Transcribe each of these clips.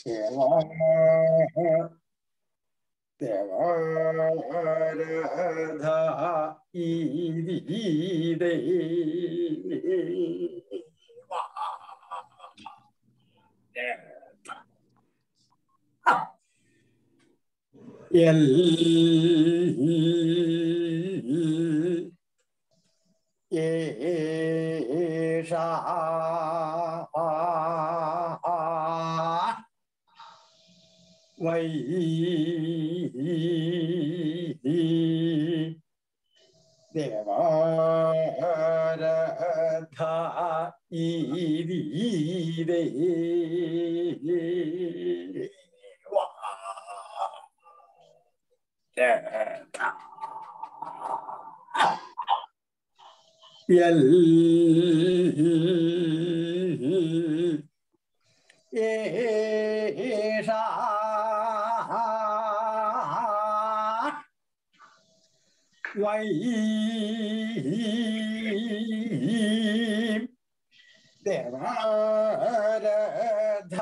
ദേവാരഥ ഏഷാ വൈ ദേവാരഥ ഏഷാ വൈ ദേവാരഥ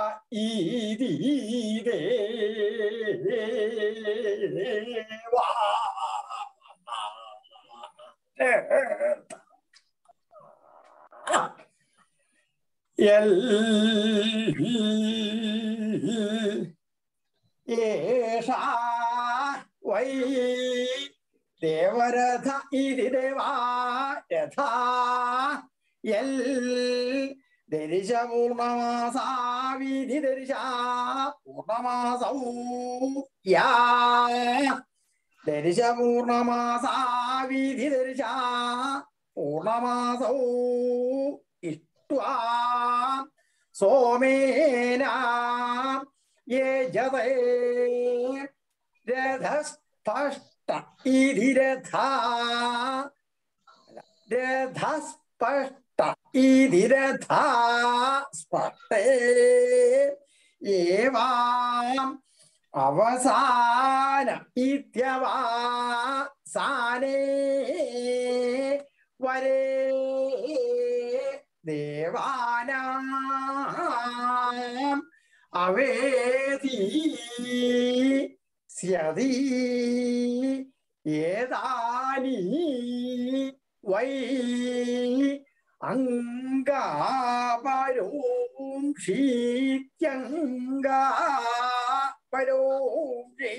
ഏഷാ വൈ ദേവരഥ ഇതി ദേവാരഥ യൽ ദരിശ പൂർണമാസാവിധി ദരിശ പൂർണമാസൗ യാ ദരിശ പൂർണമാസാവിധി ദരിശ പൂർണമാസൗ ഇഷ്ട്വാ സോമേന യജതേ രഥസ്പഷ്ട ഇതി രഥ രഥസ്പഷ്ട ഇതി രഥ സ്പഷ്ടേ ഏവാം അവസാന ഇത്യവാസാനേ വരേ ദേവാനാം അവേദി സ്യതി ഏതാനി വൈ അംഗാപരോംഷീത്യംഗാപരോംഷീ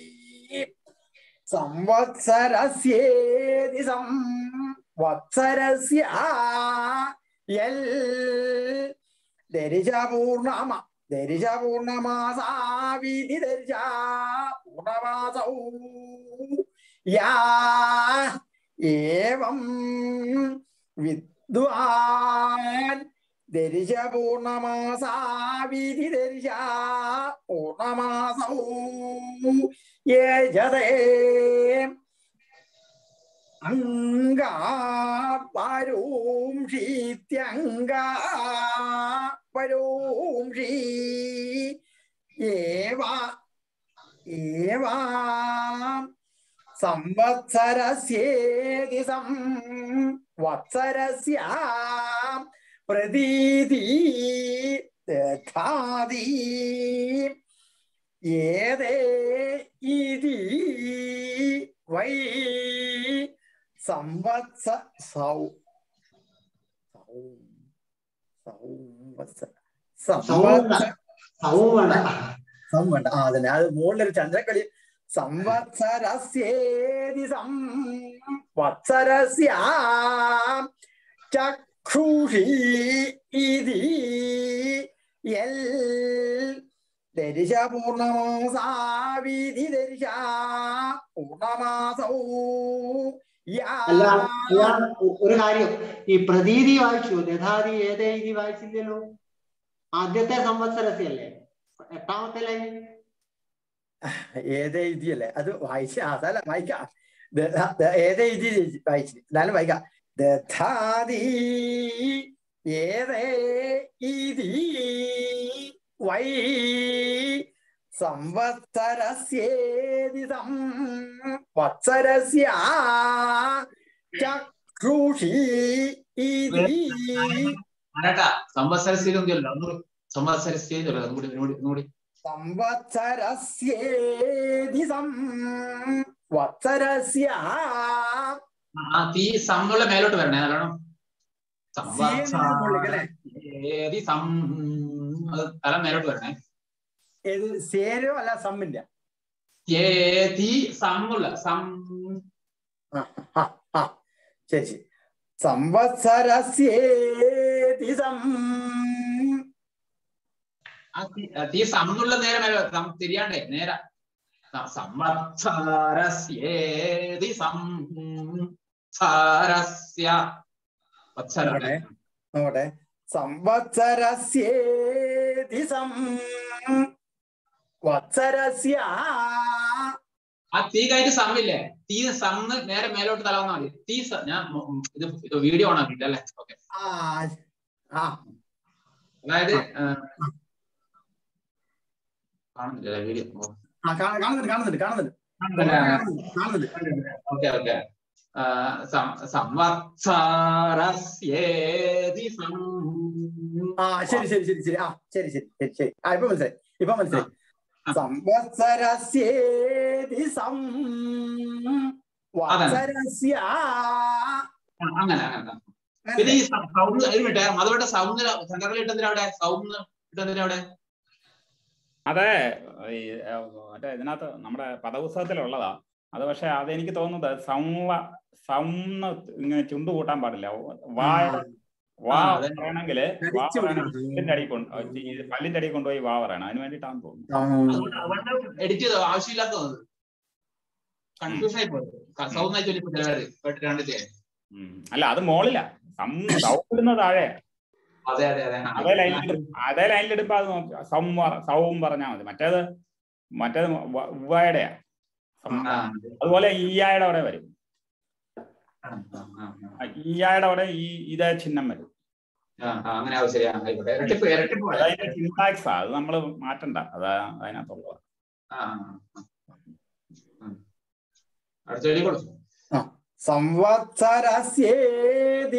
സംവത്സരസ്യേതി സംവത്സരസ്യ യൽ ദരിശ പൂർണമ ദരിശ പൂർണമാസാവിധി ദരിശ പൂർണമാസൗ യാ ഏവം വിദ്വാൻ ദരിശ പൂർണമാസാവിധി ദരിശ പൂർണമാസൗ യജതേ അംഗാപരോംഷീത്യംഗാപരോംഷീ ഏവാം സംവത്സരസ്യേതി സംവത്സരസ്യ പ്രതീതി ദധാതി ഏതേ ഇതി വൈ സംവത്സരൗ അതന്നെ അത് മുകളിലൊരു ചന്ദ്രക്കളി സംവത്സരസ്യേതി സംവത്സരസ്യ ചക്ഷുഷി ഇതി യൽ ദരിശ പൂർണമാസാവിധി ദരിശ പൂർണമാസൗ ഒരു കാര്യം, ഈ പ്രതീതി വായിച്ചു, ദധാതി ഏതേ ഇതി വായിച്ചില്ലല്ലോ. ആദ്യത്തെ സംവത്സരസ്യല്ലേ, എട്ടാമത്തെ ലൈൻ ഏതേ ഇതിയല്ലേ, അത് വായിച്ച അതല്ല വായിക്കാം. ഏതേ ഇതി വായിച്ചു, എന്നാലും വായിക്കാം. ദധാതി ഏതേ ഇതി വൈ സംവത്സരസ്യേതി സംവത്സരസ്യ ചക്ഷുഷി ഇതി സംവത്സരസ്യം സംവത്സരസ്യേതി ഒന്നുകൂടി സംവത്സരസ്യേതി വത്സരസ്യ തീ സമ്മുള്ള മേലോട്ട് വരണേ നല്ലോണം. സംവത്സരസ്യേതി തല മേലോട്ട് വരണേ. ഏത് സേരോ അല്ല സമ്മില്ല ഏതി സമ്മുള്ള ശരി ശരി. സംവത്സരസ്യേതി തീ സമ്മുള്ള നേരെ മേലെ തിരിയാണ്ടേ നേരെ. സംവത്സരസ്യേതി സംസാരസ്യ നോട്ടെ. സംവത്സരസ്യേതി വത്സരസ്യ ആ തീ കഴിഞ്ഞിട്ട് സമ്മില്ലേ, തീ സമ്മ് നേരെ മേലോട്ട് തല വന്നാൽ മതി. തീ ഞാൻ ഇത് വീഡിയോ ഓൺ ആക്കിട്ട് അല്ലേ? ഓക്കെ. അതായത് കാണുന്നില്ല വീഡിയോ. കാണുന്നുണ്ട്. Okay okay. സംവത്സരസ്യേതി ശരി ശരി ശരി ശരി. ശരി ശരി ശരി ശരി. ഇപ്പൊ മനസ്സിലായി. സംവത്സരസ്യേതി വത്സരസ്യ അങ്ങനെ അങ്ങനെ. പിന്നെ ഈ സൗണ്ട് അതുകൊണ്ട് സൗണ്ട് ചന്ദ്രകല ഇട്ടതിന് അവിടെ സൗണ്ട് ഇട്ടതിന് അവിടെ അതെ മറ്റേ ഇതിനകത്ത് നമ്മുടെ പദപുസ്തകത്തിലുള്ളതാ അത്. പക്ഷെ അതെനിക്ക് തോന്നുന്നത് സൗന്ന് ഇങ്ങനെ ചുണ്ടു കൂട്ടാൻ പാടില്ല. വാ പറയണമെങ്കിൽ പല്ലിന്റെ അടി കൊണ്ടുപോയി വാ പറയണം. അതിന് വേണ്ടിയിട്ടാണെന്ന് തോന്നുന്നു. എഡിറ്റ് ചെയ്തോ ആവശ്യമില്ലാത്തത് കൺഫ്യൂഷൻ ആയി പോയത്. അല്ല അത് മോളില സൗണ്ട് താഴെ. അതേ ലൈനിലിടുമ്പോ അത് നോക്കി സൗം പറഞ്ഞാൽ മതി. മറ്റേത് ഉവ്വയുടെയാ. അതുപോലെ ഈയായുടെ അവിടെ വരും. ഈയായുടെ അവിടെ ഇതേ ചിഹ്നം വരും. സിന്റാക്സാ അത് നമ്മള് മാറ്റണ്ട. അതാ അതിനകത്തുള്ളത്. സംവത്സരസ്യേതി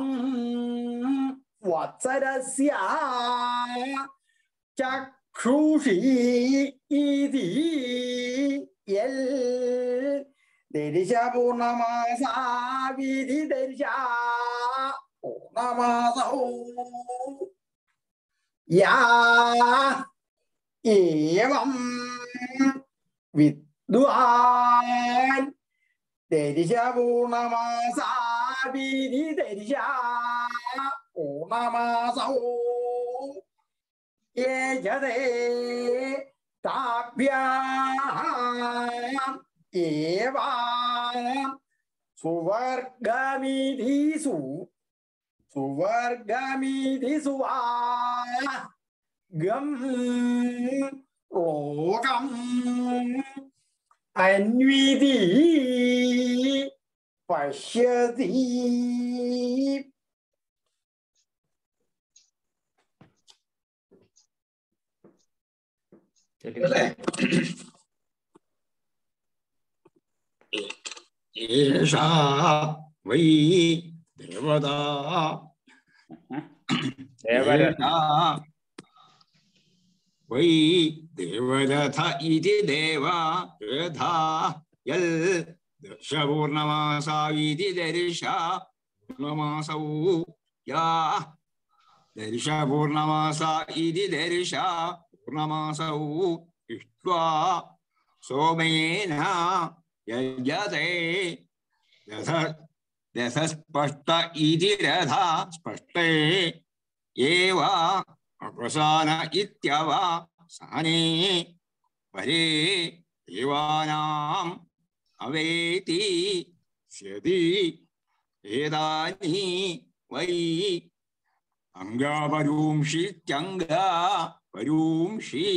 വത്സരസ്യ ചക്ഷുഷി ഇതി യൽ ദരിശ പൂർണ്ണമാസാവിധി ദരിശ പൂർണ്ണമാസൗ യാ ഏവം വിദ്വാൻ ദരിശ പൂർണ്ണമാസാവിധി ദരിശ പൂർണ്ണമാസൗ യേജതേ താഭ്യാം ഏവാം സുവർഗമിധിസു വാ ഗം ലോകം അന്വിതി പശ്യതി. ഏഷാ വൈ ദേവതാ വൈ ദേവരഥ ഇതി ദേവാ രഥാ യൽ ദർശപൂർണമാസാ ഇതി ദർശ പൂർണമാസൗ യാ ദർശ പൂർണമാസാ ഇതി ദർശ പൂർണമാസൗ ഇഷ്ട്വാ സോമേന യജതേ രഥസ്പഷ്ട ഇതി രഥ സ്പഷ്ടേ ഏവ അപ്രസാന ഇത്യവ സാനേ പരേ ദേവാനാം അവേതി സ്യതി ഏതാനി വൈ അംഗപരൂംഷിത്യംഗപരൂംഷി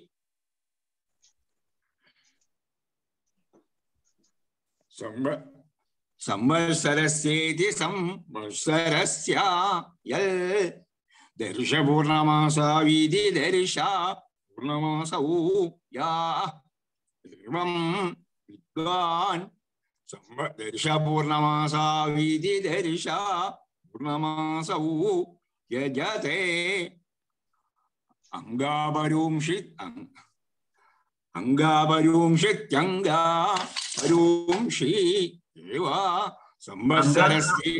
സംവത്സരസ്യേതി സംവത്സരസ്യ യൽ ദർശ പൂർണ്ണമാസാവിധി ദർശ പൂർണ്ണമാസൗ യാ ഏവം വിദ്വാൻ ദർശ പൂർണ്ണമാസാവിധി ദർശ പൂർണ്ണമാസൗ യജതേ അംഗാപരൂംഷിത്യംഗാപരൂംഷി ഏവ സംവത്സരസ്യ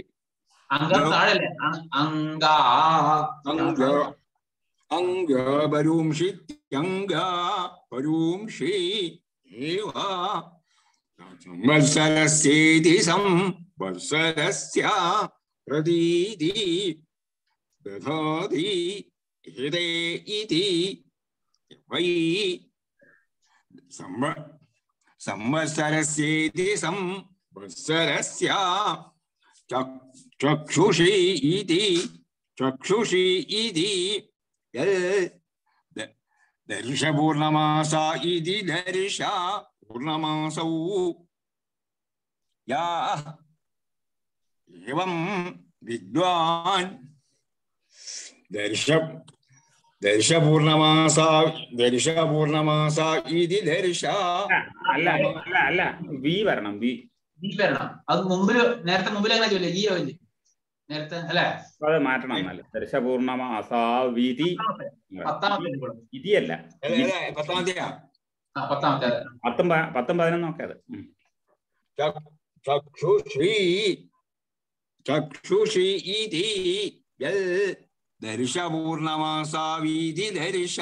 അംഗാപരൂംഷിത്യംഗാപരൂംഷി ഏവ സംവത്സരസ്യേതി സംവത്സരസ്യ പ്രതീതി ദധാതി ഹൃദേ ഇതി വൈ സംവത്സരസ്യേതി സംവത്സരസ്യ ചക്ഷുഷി ഇതി ദർശപൂർണമാസ ഇതി ദർശ പൂർണമാസൗ യാ ഏവം വിദ്വാൻ ദർശപൂർണമാസ ഇതി ദർശ അല്ല വി വരണം വി വരണം. അത് നേരത്തെ മുമ്പിൽ അങ്ങനെ ചൊല്ലേ ഈ അവല് നേരത്തെ അല്ലെ അത് മാറ്റണം. എന്നല്ല ദർശപൂർണമാസാവിധി വിധിയല്ല, 10-11 ഒക്കെ അത്. ചക്ഷുഷി ഇതി ദർശപൂർണമാസാവിധി ദർശ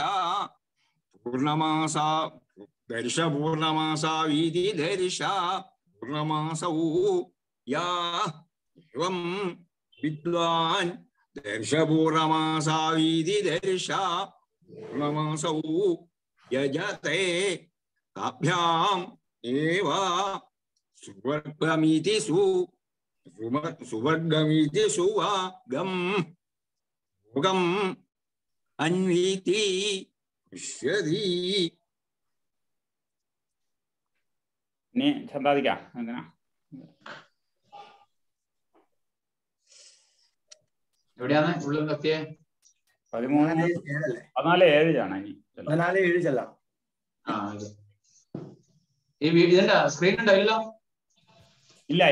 ദർശപൂർണമാസാവിധി ദർശ പൂർണമാസൗ യാ ഏവം വിദ്വാൻ ദർശപൂർണമാസാവിധി ദർശ പൂർണമാസൗ യജതേ താഭ്യാം ഏവ സുവർഗമിതി സുവർഗം ഭോഗം അന്വീതി പശ്യതി. ഇനി ചന്താദിക്കാം എങ്ങനാ എവിടെയാണ് ഉള്ളിൽ എത്തിയേ? 14:7 ആണ്. ഇനി 14:7 ചെല്ലാം. ഈ ഇതിന്റെ സ്ക്രീൻ ഉണ്ടാവില്ലോ? ഇല്ല.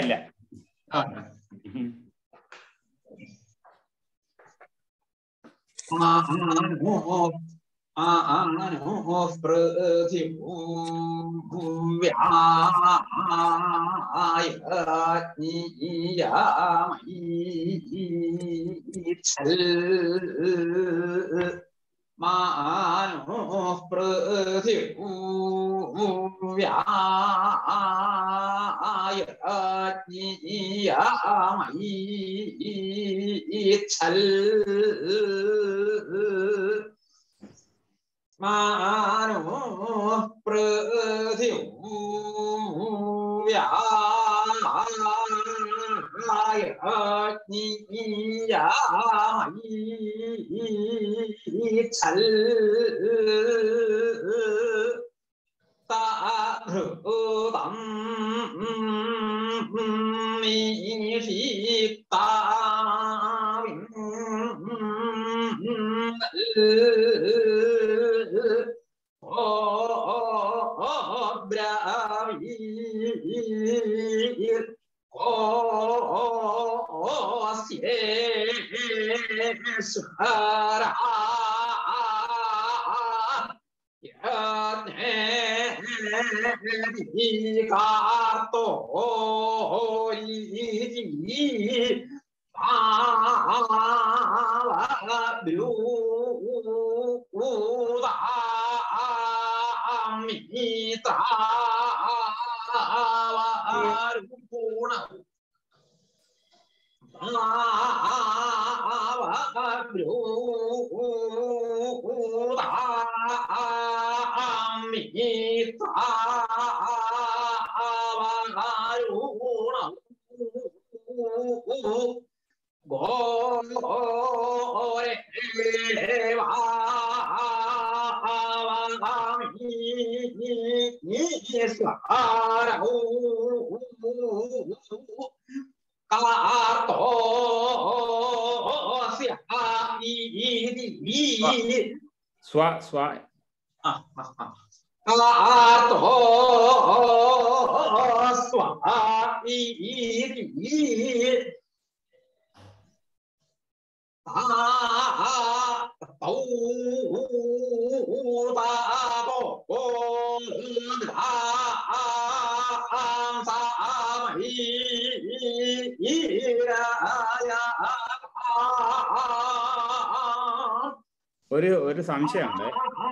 ഒരു സംശയമുണ്ട്.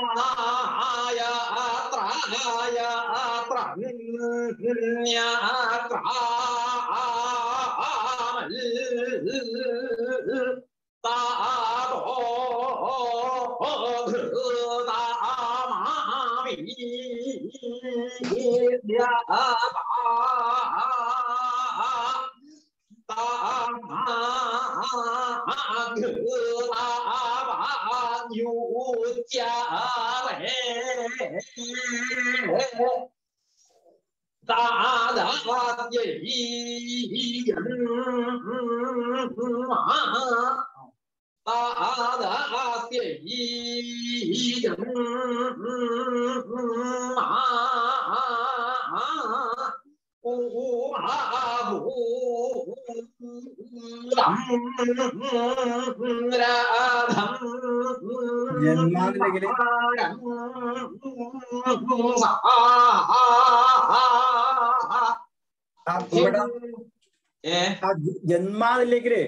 ജന്മാതിലേക്ക്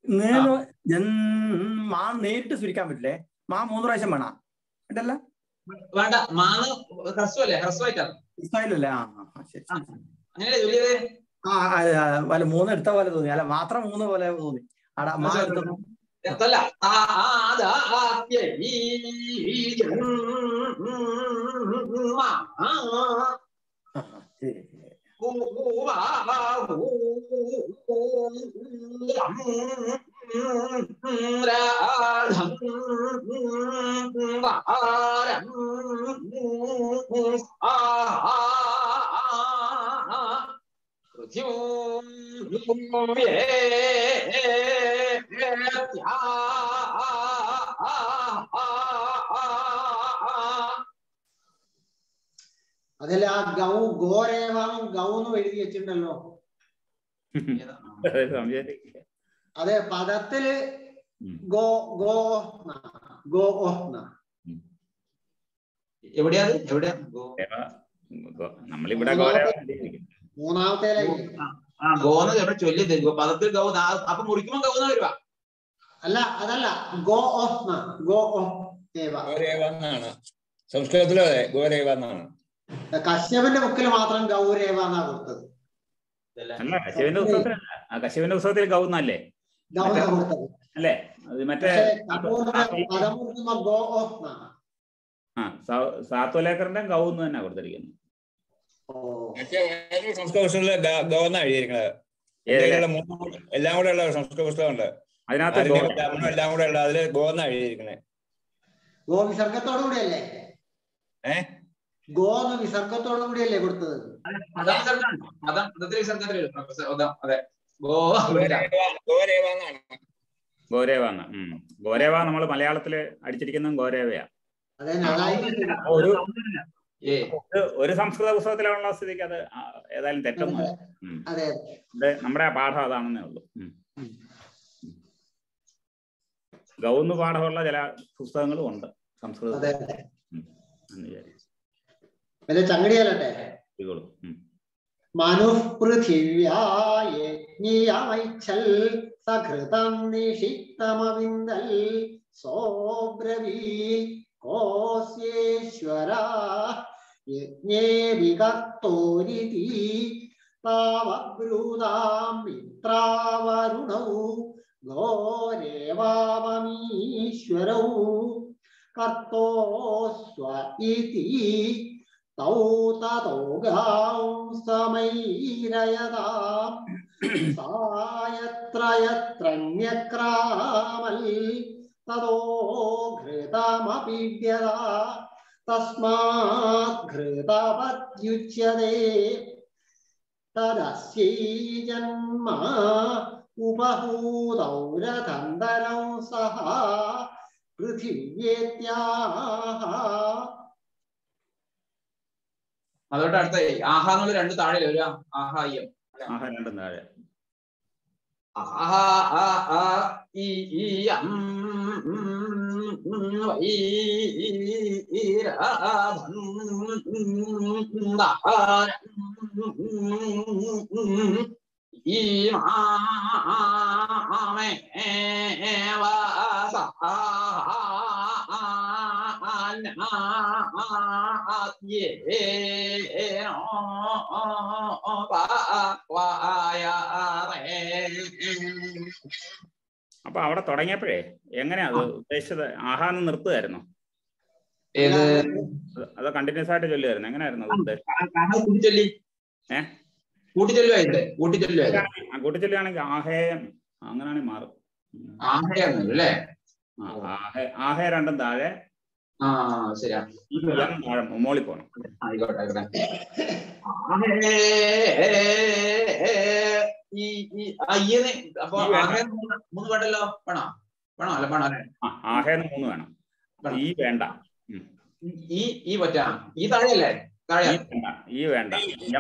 മാ നേരിട്ട് സുരിക്കാൻ പറ്റില്ലേ? മാ 3 പ്രാവശ്യം വേണം കേട്ടല്ല? വേണ്ട, മാന്ന് ഹ്രസ്വല്ലേ, ഹ്രസ്വമായിട്ടാണ്. ശരി. അങ്ങനെയല്ലേ ജോലിയത്? വല്ല 3 എടുത്ത പോലെ തോന്നി. അല്ല മാത്രം 3 പോലെ തോന്നി. എത്തല്ല. അതിൽ ആ ഗോരേവാം ഗൗന്ന് എഴുതി വെച്ചിട്ടുണ്ടല്ലോ. അതെ, പദത്തില് എവിടെയാണ് നമ്മളിവിടെ മൂന്നാമത്തെ ഗോന്ന് എവിടെ ചൊല്ലി തരുക പദത്തിൽ ഗൗ. അപ്പൊ മുറിക്കുമ്പോ ഗൗന്ന് വരുവാ. അല്ല, അതല്ല, ഗോരേവാന്നാണ് സംസ്കൃതത്തിലും. അതെ, ഗോരേവാന്നാണ്. കശ്യപന്റെ ബുക്കിൽ മാത്രം ഗൗരേവ എന്നാ കൊടുത്തത്. അല്ല, കശ്യപന്റെ പുസ്തകത്തിൽ ഗൗന്നല്ലേ അല്ലേ? അത് മറ്റേ സാത്വലേഖറിന്റെ ഗൗന്ന് തന്നെ കൊടുത്തിരിക്കുന്നു. സംസ്കൃത പുസ്തകത്തില് ഗൗന്ന എഴുതിയിരിക്കുന്നത്. എല്ലാം കൂടെ ഉള്ള സംസ്കൃത പുസ്തകമുണ്ട്, അതിനകത്ത് എല്ലാം കൂടെ ഉള്ള അതില് ഗോന്ന എഴുതിയിരിക്കുന്നത്. ഗോ വിസർഗത്തോടു കൂടിയല്ലേ? ഗോന്ന് വിസർഗത്തോടു കൂടിയല്ലേ കൊടുത്തത്? ഗോരേവ നമ്മൾ മലയാളത്തില് അടിച്ചിരിക്കുന്ന ഗോരേവയാ. ഒരു സംസ്കൃത പുസ്തകത്തിലുള്ള സ്ഥിതിക്ക് അത് ഏതായാലും തെറ്റൊന്നും നമ്മുടെ പാഠം അതാണെന്നേ ഉള്ളൂ. ഗൗന്ന് പാഠമുള്ള ചില പുസ്തകങ്ങളും ഉണ്ട് സംസ്കൃതത്തിൽ. ചങ്ങടിയല്ലേ? മനുപൃഥിവ്യായജ്ഞിയമൈച്ഛൽ സകൃതം നിഷിക്തമവിന്ദൽ സോബ്രവീൽ കോസ്യേശ്വര യജ്ഞേ വികർത്തോരിതി താവബ്രൂതാം മിത്രാവരുണൗ ഗോരേവാമീശ്വരൗ കർത്തോസ്വ ഇതി തൗ തതോഗാം സമൈരയതാം സായത്രയത്രന്യക്രാമൽ തതോ ഘൃതമപീഡ്യത തസ്മാത് ഘൃതപത്യുച്യതേ തദസ്യൈ ജന്മ ഉപഹൂതൗ രഥന്തരൗ സഹ പൃഥിവ്യേത്യാഹ. അതുകൊണ്ട് അടുത്ത ആഹ എന്നുള്ള 2 താഴെ ഒരു ആഹായം. രണ്ടും താഴെ. അപ്പൊ അവിടെ തുടങ്ങിയപ്പോഴേ എങ്ങനെയാ അത് ഉദ്ദേശിച്ചത്? ആഹാന്ന് നിർത്തുമായിരുന്നു? അത് കണ്ടിന്യൂസ് ആയിട്ട് ചൊല്ലുമായിരുന്നു? എങ്ങനെയായിരുന്നു അത് ഉദ്ദേശം? കൂട്ടിച്ചൊല്ലുകയാണെങ്കിൽ ആഹേയം അങ്ങനെയാണെങ്കിൽ മാറും. ആഹേ രണ്ടും താഴെ, ശരിയാ, താഴെ മോളി പോണം. ആയിക്കോട്ടെ. അപ്പൊ മൂന്ന് പാട്ടല്ലോ വേണോ? അല്ല വേണോ അല്ലെ? ആഹേന്ന് 3 വേണം. ഈ വേണ്ട, ഈ പറ്റാ, ഈ താഴെയല്ലേ? താഴെ ഈ വേണ്ട,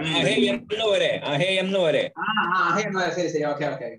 ശരി ശരി, ഓക്കെ ഓക്കെ.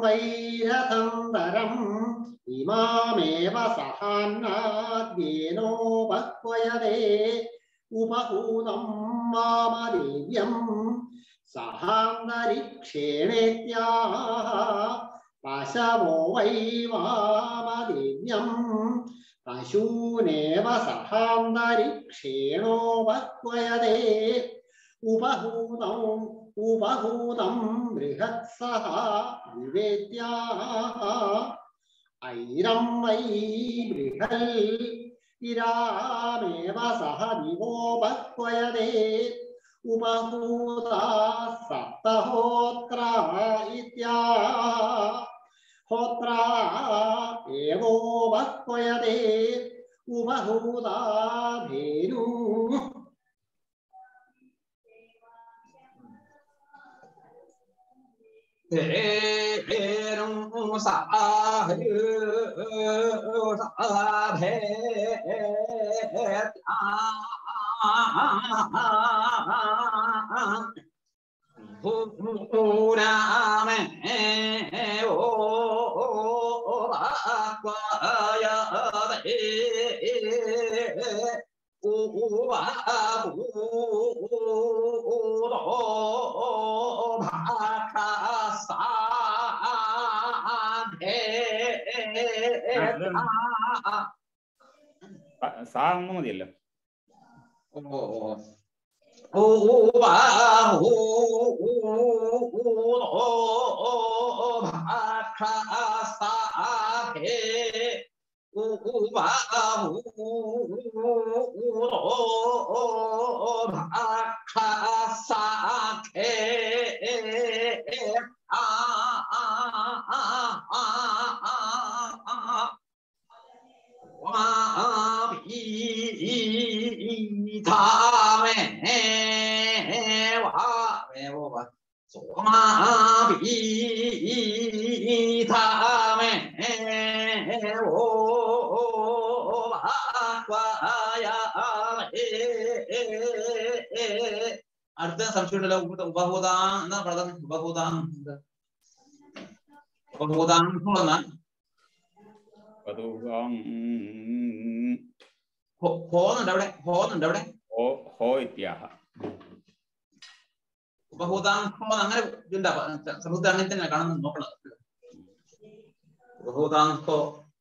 വൈരഥം തരം ഇമാമേവ സഹാന്നാദ്യേനോപക്വയതേ ഉപഹൂതം വാമദേവ്യം സഹാന്തരിക്ഷേണേത്യാഹ പശവോ വൈ വാമദേവ്യം പശൂനേവ സഹാന്തരിക്ഷേണോപക്വയതേ ഉപഹൂതം ബൃഹത്സഹ വിവേദ്യാഹ ഐരം വൈ ബൃഹൽ ഇരാമേവ സഹ ദിവോപക്വയതേ ഉപഹൂതാ സപ്തഹോത്ര ഇത്യാഹ ഹോത്ര ഏവോപക്വയതേ ഉപഹൂതാ ധേനു സാ ഒന്ന് മതിയല്ലോ. അടുത്ത സംശയമുണ്ടല്ലോ. ഉപഭൂതാം എന്നാ പദം? ഉപഭൂതാം ഉപഭൂതാം ഹോന്നുണ്ട് അവിടെ, ഹോന്നുണ്ട് അവിടെ. ഉപഭൂതാംഹോ അങ്ങനെ ഇതുണ്ടാ സമൃദ്ധ അങ്ങനെ തന്നെ കാണുന്നു നോക്കണം. ഉപഭൂതാംഹോ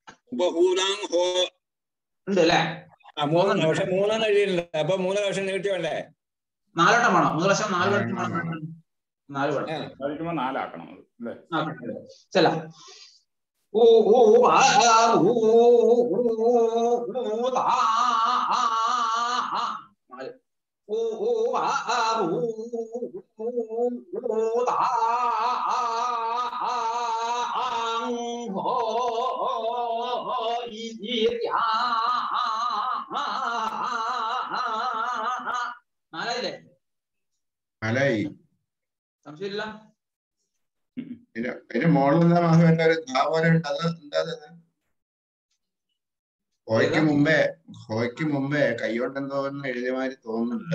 ഉണ്ട് അല്ലേ? പക്ഷെ 3 എഴുതിയിട്ടുണ്ട്. അപ്പൊ 3 വർഷം നീട്ടി വേണ്ടേ? 4 വട്ടം വേണം. 3 വർഷം 4 വട്ടം വേണം. 4 വട്ടം 4 ആക്കണം. ചെല നാലായി. സംശയമില്ല. അതിന്റെ മോളിലെന്താ മാധവന്റെ ഒരു പോലെ ഉണ്ട്. അത് എന്താ? ഹോയ്ക്ക് മുമ്പേ കൈകൊണ്ട് എന്തോ എഴുതിയ മാതിരി തോന്നുന്നുണ്ട്.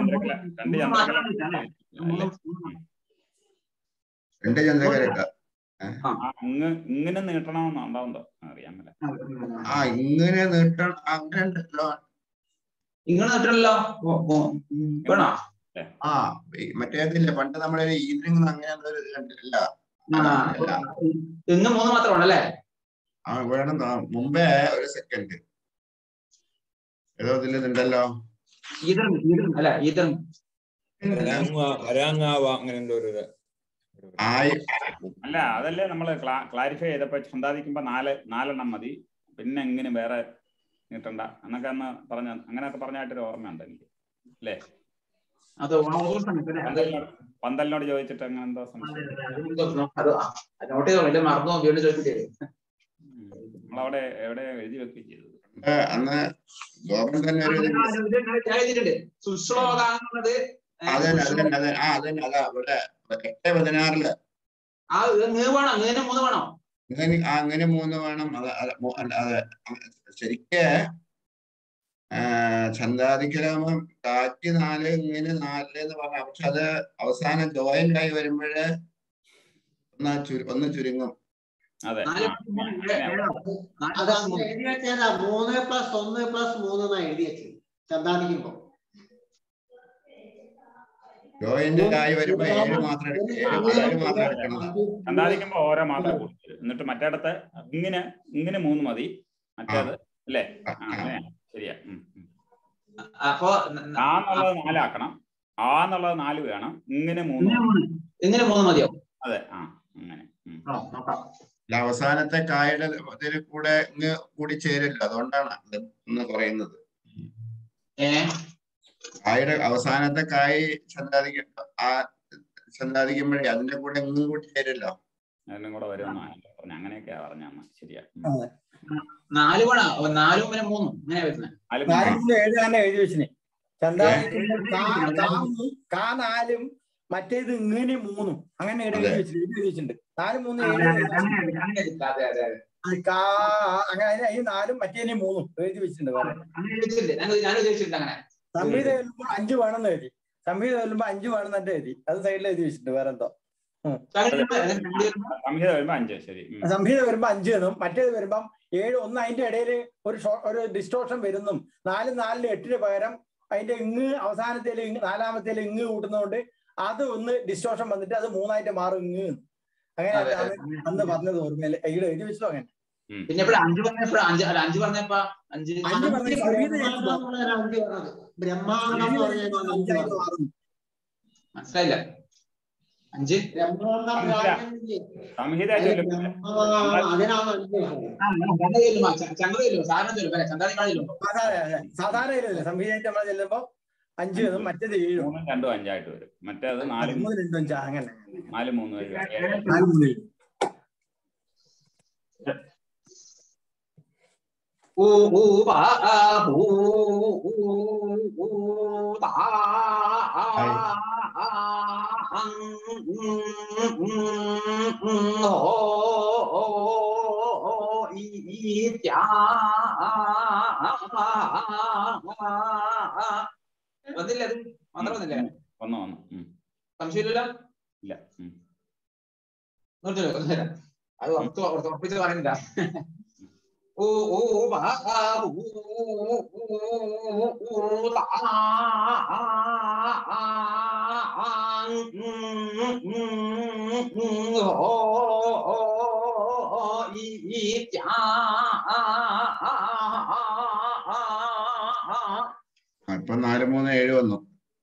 2 ചന്ദ്രകരക്ക ഇങ്ങനെ നീട്ടണമെന്നുണ്ടോ അറിയാൻ പറ്റില്ല. ഇങ്ങനെ നീട്ടണം. അങ്ങനെ ഉണ്ടല്ലോ. ഇങ്ങനെ നീട്ടണല്ലോ. മറ്റേതില്ല, പണ്ട് നമ്മളെ ഈവനിങ് അങ്ങനെ കണ്ടിട്ടില്ല. ഇന്ന് 3 മാത്രമാണല്ലേ? വേണം. മുമ്പേ ഒരു സെക്കൻഡ് ഏതോ ഇതിലുണ്ടല്ലോ. അല്ല, അതല്ലേ നമ്മള് ക്ലാരിഫൈ ചെയ്തപ്പോ സന്താദിക്കുമ്പോ 4 മതി, പിന്നെ എങ്ങനെ വേറെ നീട്ടണ്ട എന്നൊക്കെ അന്ന് പറഞ്ഞ, അങ്ങനെയൊക്കെ പറഞ്ഞായിട്ടൊരു ഓർമ്മയുണ്ട് എനിക്ക് അല്ലേ? പന്തലിനോട് ചോദിച്ചിട്ട് അങ്ങനെ എന്തോ നമ്മളവിടെ എവിടെ എഴുതി വെക്കുകയും ചെയ്തത്. അന്ന് ഗോപൻ തന്നെ ഒരു അങ്ങനെ 3 വേണം. അതെ ശരിക്ക് ചന്ദാദിക്കലാകുമ്പോ കാറ്റ് 4 ഇങ്ങനെ 4 എന്ന് പറഞ്ഞ, പക്ഷെ അത് അവസാനം ജോയിന്റ് ആയി വരുമ്പോഴ് ഒന്ന് ചുരുങ്ങും. അതെ. അത് അന്ന് എഴുതി വെച്ചതാ 3+1+3 എന്നാ എഴുതി വെച്ചത് ചന്താദിക്കുമ്പോ. ജോയിന്റ് ആയി വരുമ്പോ 7 മാത്രം എടുക്കണം. ചന്താദിക്കുമ്പോ ഓരോ മാത്രം കൊടുക്കും. എന്നിട്ട് മറ്റേടത്ത് ഇങ്ങനെ 3 മതി, മറ്റേത് അല്ലേ? ശരിയാ. അപ്പൊ ആ എന്നുള്ളത് 4 ആക്കണം, ആ എന്നുള്ളത് 4 വേണം, ഇങ്ങനെ 3 മതിയോ? അതെ. അങ്ങനെ. അവസാനത്തെ കായുടെ കൂടെ കൂടി ചേരില്ല, അതുകൊണ്ടാണ് എന്ന് പറയുന്നത്. കായുടെ അവസാനത്തെ കായ് ചന്താദിക്കുമ്പോഴേ അതിന്റെ കൂടെ ഇങ്ങും കൂടി ചേരില്ലോ, അതിനും കൂടെ വരുമെന്നാണ് പറഞ്ഞത്. അങ്ങനെയൊക്കെയാ പറഞ്ഞാൽ ശരിയാ. 4 വേണം, 4 പിന്നെ 3 ഇങ്ങനെ വരുന്നത്. 7 തന്നെ എഴുതി വെച്ചിന്. ചന്താദിക്കുമ്പോൾ 4 മറ്റേത് ഇങ്ങനെ 3 അങ്ങനെ എഴുതി വെച്ചിട്ടുണ്ട്. 4, 3, 7 അങ്ങനെ ഈ 4 മറ്റേതിനെ 3 എഴുതി വെച്ചിട്ടുണ്ട്. സംഹിത ചെല്ലുമ്പോ 5 വേണമെന്ന് എഴുതി. സംഹിത ചെല്ലുമ്പോ 5 വേണമെന്നെ എഴുതി. അത് സൈഡിൽ എഴുതി വെച്ചിട്ടുണ്ട്. വേറെ എന്തോ സംഹിത വരുമ്പോ 5. ശരി. സംഹിത വരുമ്പോ 5 എന്നും മറ്റേത് വരുമ്പം 7. ഒന്ന് അതിന്റെ ഇടയിൽ ഒരു ഡിസ്റ്റോർഷൻ വരുന്നും. 4, 4, 8 പകരം അതിന്റെ ഇങ്ങ് അവസാനത്തേല് 4-മത്തേല് ഇങ്ങ് കൂട്ടുന്നതുകൊണ്ട് അത് ഒന്ന് ഡിസ്റ്റോർഷൻ വന്നിട്ട് അത് 3 മാറും ഇങ്ങ്. അങ്ങനെ അന്ന് പറഞ്ഞത് ഓർമ്മയില് ഇവിടെ എഴുതി വെച്ചോ. അങ്ങനെ പിന്നെ 5 പറഞ്ഞപ്പോ 5 പറഞ്ഞപ്പോ 5 മനസ്സിലായില്ല. 5 സംഹിത സാധാരണ സംഹിതയായിട്ട് നമ്മൾ ചെല്ലുമ്പോ 5 എന്നും മറ്റേത് 7, 3, 2, 5 ആയിട്ട് വരും. മറ്റേത് 4, 3, 2, 5 അങ്ങനെ 4, 3 വരും. വന്നില്ല, അത് മാത്രം വന്നില്ലേ? വന്നു. സംശയമില്ലല്ലോ. ഇല്ല. അത് ഉറപ്പിച്ച് പറയുന്നില്ല. ഇപ്പൊ 4, 3, 7 വന്നു.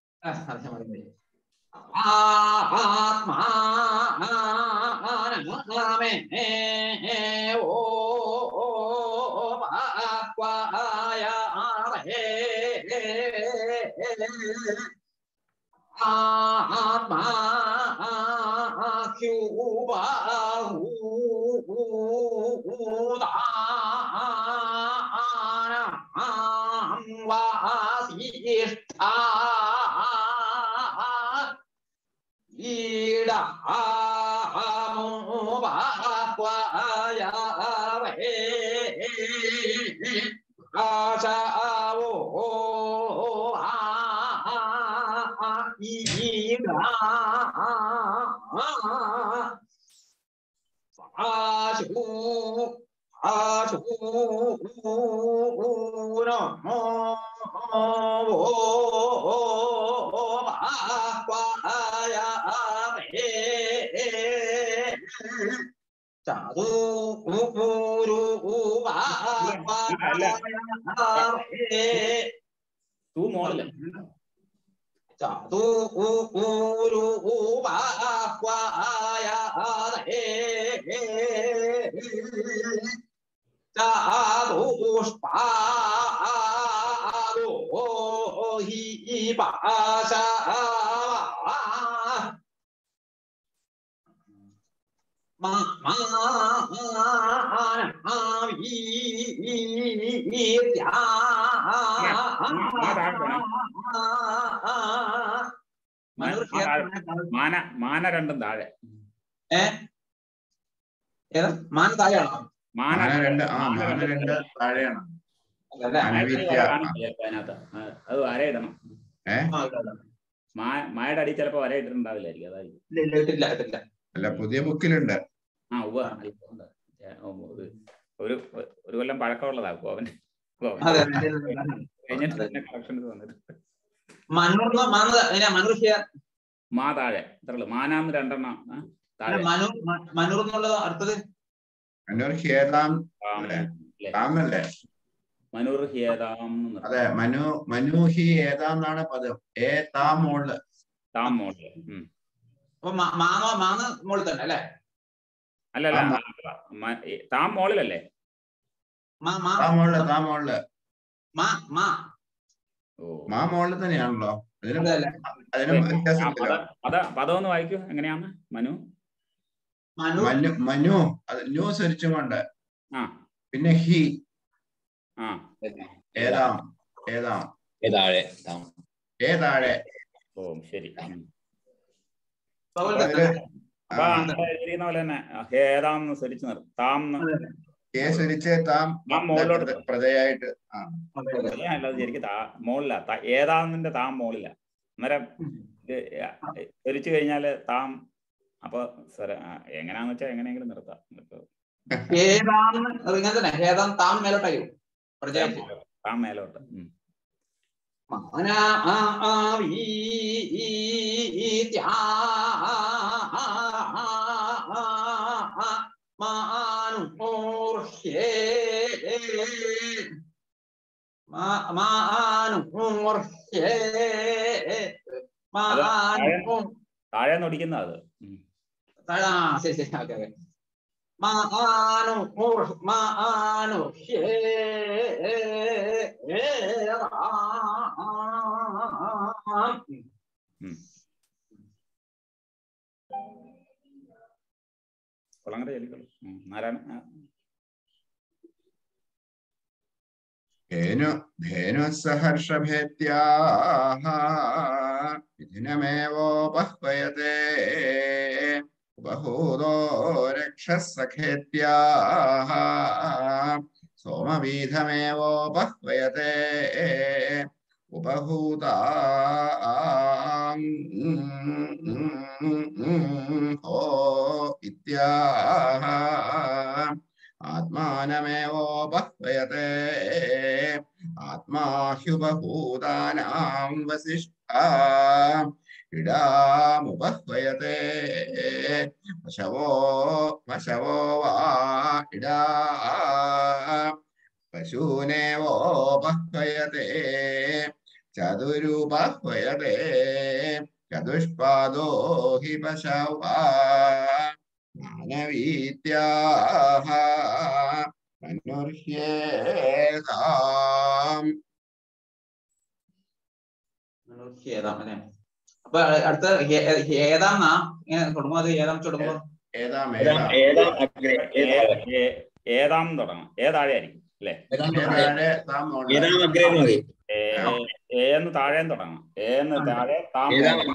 മാന രണ്ടും താഴെ. മാന താഴെയാണോ? മാന 2 താഴെയാണ്. അത് വരയിടണം. മായയുടെ അടി ചിലപ്പോ വരയിട്ടിട്ടുണ്ടാവില്ലായിരിക്കും. അതായിരിക്കും. ഇട്ടില്ല. അല്ല പുതിയ ബുക്കിലുണ്ട്. ആ ഉവ്വ ഒരു കൊല്ലം പഴക്കമുള്ളതാ ഗോവൻ. കഴിഞ്ഞിട്ട് പിന്നെ കളക്ഷൻസ് വന്നിട്ട് മാ താഴെ ഇത്രയുള്ളൂ. മാനാന്ന് 2 എണ്ണം താഴെ. മനൂർ എന്നുള്ളത് അടുത്തത് മനൂർ ഹിയതാം താമല്ലേ? മനൂർ ഹിയതാം. അതെ, മനൂഹി ഏതാം എന്നാണ് പദം. താം മോള്. താം മോള്. അപ്പൊ മാന്ന് മോളിൽ തന്നെ അല്ലേ? അല്ലല്ല, താം മോളിലല്ലേ? താം മോളില് മാ മോളിൽ തന്നെയാണല്ലോ. അതിന് വ്യത്യാസമില്ല. പദം ഒന്ന് വായിക്കൂ, എങ്ങനെയാണ്? മനു മനു അത് ന്യൂ സ്വരിച്ചും കൊണ്ട്. പിന്നെ ഹി ഏതാം ഏതാഴെ. ഓ ശരി. പോലെ പോലെ തന്നെ ഏതാന്ന് സ്വരിച്ചു നിർത്തും. താം സ്വരിച്ച് താം മോളിലോട്ട് പ്രജയായിട്ട്. അല്ലാതെ ശരിക്കും മോളില ഏതാന്നിന്റെ താം മോളില. അന്നേരം സ്വരിച്ചു കഴിഞ്ഞാല് താം. അപ്പൊ എങ്ങനെയാന്ന് വെച്ചാൽ എങ്ങനെയെങ്കിലും നിർത്താം. താം മേലോട്ടായോ? താം മേലോട്ട്. താഴെ നൊടിക്കുന്ന അത്. ശരി ശരി, ഓക്കെ ഓക്കെ. കൊളങ്ങര ചെല്ലിക്കളൂ. നാരായണ ധേനു സഹർഷഭേത്യാഃ മിഥുനമേവോപഹ്വയതേ ബഹൂതോ രക്ഷസഖേത്യാഃ സോമവീഥമേവോപഹ്വയതേ ഉപഹൂതാം ഹോ ഇത്യാഹ ആത്മാനമേവോപഹ്വയതേ ആത്മാഹ്യുപഹൂതാനാം വസിഷ്ഠാ ഇടാമുപഹ്വയതേ പശവോ വാ ഇടാ പശൂനേവോപഹ്വയതേ ചതുരുപഹ്വയതേ ചതുഷ്പാദോ ഹി പശവാ മാനവീത്യാഹ മനുഷ്യേതാം. അല്ലെ? അപ്പൊ അടുത്ത ഏതാന്നാ ഇങ്ങനെ തുടങ്ങും. അത് ഏതാം തുടങ്ങുമ്പോ ഏതാം തുടങ്ങാം. ഏതാഴെ ആയിരിക്കും അല്ലെ? ഏന്ന് താഴെ തുടങ്ങാം. ഏന്ന് താഴെ താം.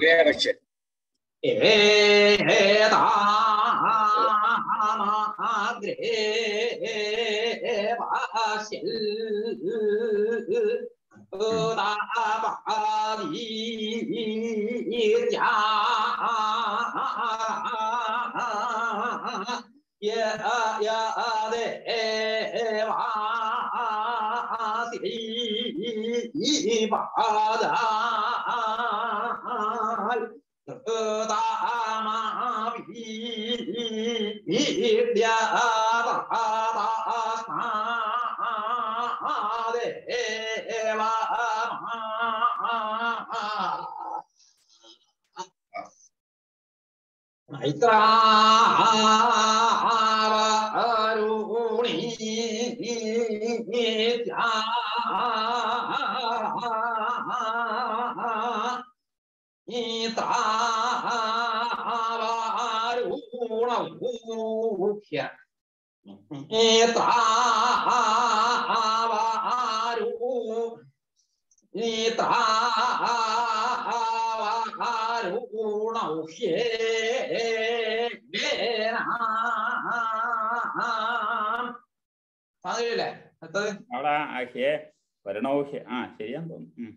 അവിടെ വരണോഹ്യ ശരിയാന്ന് തോന്നുന്നു.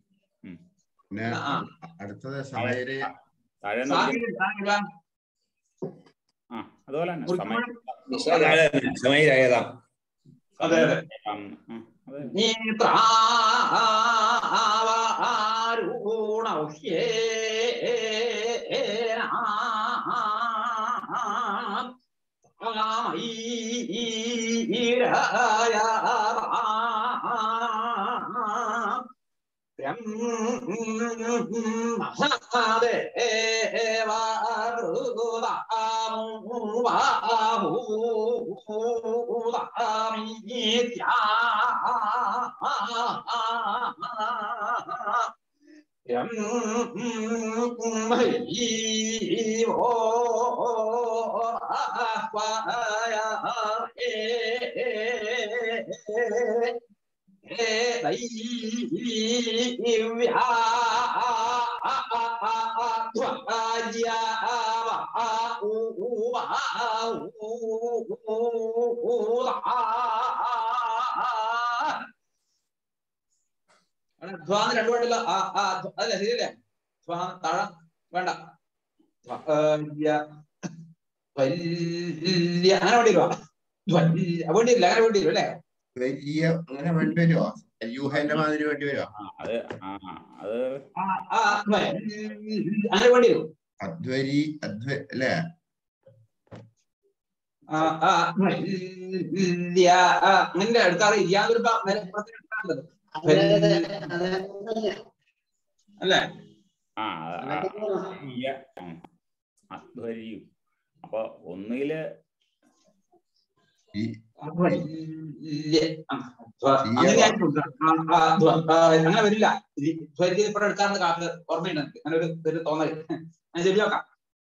അടുത്തത് സമയര് താഴെ അതുപോലെ തന്നെ സമയരായതാ. അതെ അതെ. ധ്വാന്ന് രണ്ടു വേണ്ടല്ലോ. അതല്ലേ ശരിയല്ലേ? താഴെ വേണ്ട. വലിയ അങ്ങനെ വേണ്ടിരുവാ. വേണ്ടിയില്ല, അങ്ങനെ വേണ്ടിവരും അല്ലേ? വലിയ അങ്ങനെ വേണ്ടി വരുമോ? യൂഹന്റെ മാതിരി വേണ്ടി വരുമോ? അങ്ങനെ വേണ്ടി വരും. അധ്വരി അല്ലേ? അങ്ങനെ എടുക്കാറ് യാതൊരു അല്ലേ? അധ്വരിയും. അപ്പൊ ഒന്നില് അങ്ങനെ വരില്ല. ഇപ്പൊ എടുക്കാറുണ്ട് കാലത്ത് ഓർമ്മയുണ്ട് എനിക്ക്. അങ്ങനെ ഒരു തോന്നൽ. ഞാൻ ശരി നോക്കാം.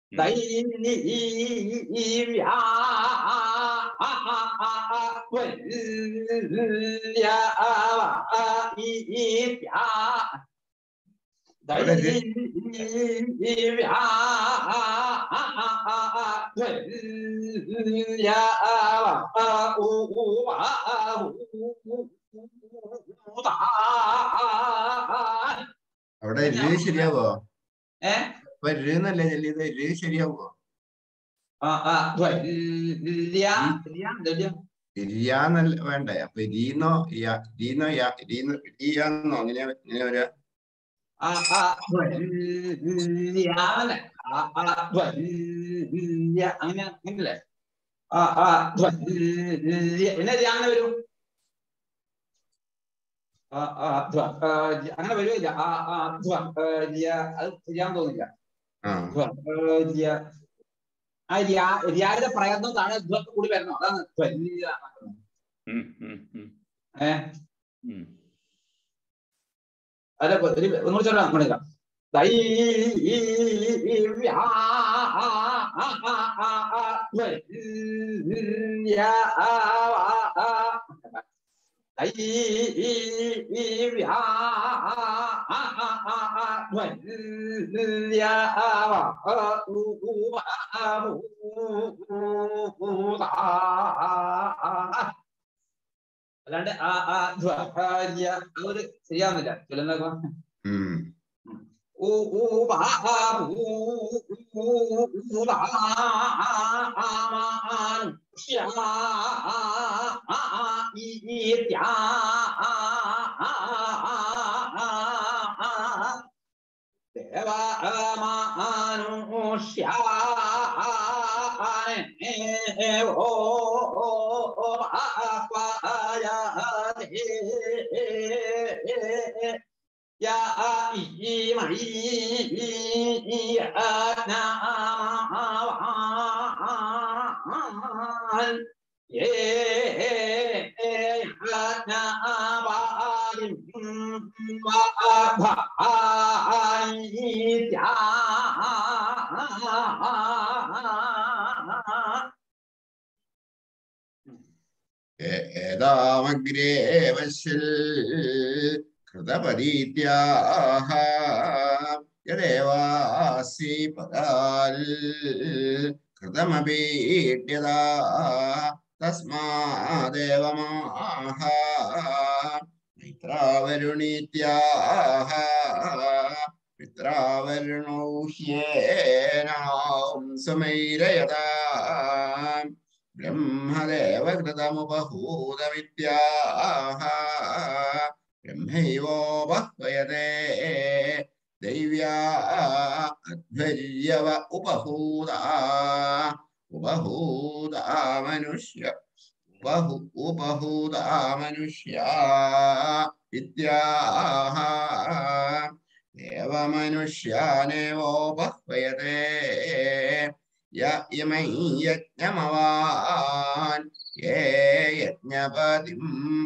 അവിടെ ശരിയാവോ? എന്നല്ലേ ചെല്ലിയത്? ശരിയാവോ? ഇരിയാന്നല്ല വേണ്ടേ? അപ്പൊ ഇരീന്നോ അങ്ങനെയാ വരാ? അങ്ങനെയല്ലേ? എന്നെ അങ്ങനെ വരും. അങ്ങനെ വരുമില്ല. അത് ശരിയാന്ന് തോന്നില്ല. രിയായുടെ പ്രയത്നം താഴെ കൂടി വരണം. അതാണ് അല്ല ഒന്നുകൂടി ചേർക്കാം. മണിക്കാം. അല്ലാണ്ട് ഒരു ശരിയാവുന്നില്ല. ചൊല്ലുന്നേക്കോ ഏതാമഗ്രേ വശ്യൽ കൃതപരീത്യാഹ യദേവാസി പദാൽ കൃതമപീഡ്യതാ തസ്മാദേവമാഹ മൈത്രാവരുണീത്യാഹ പിത്രാവരുണോ ഹ്യേനാം സമൈരയതാ ബ്രഹ്മദേവകൃതമുപഹൂതമിത്യാഹ ബ്രഹ്മൈവോപഹ്വയതേ ദൈവ്യാ അധ്വർയവ ഉപഹൂതാ മനുഷ്യ ഉപഹൂതാ മനുഷ്യാ വിദ്യാഹ ദേവമനുഷ്യാനേവോപഹ്വയതേ യമൈ യജ്ഞമവാൻ യേ യജ്ഞപതിം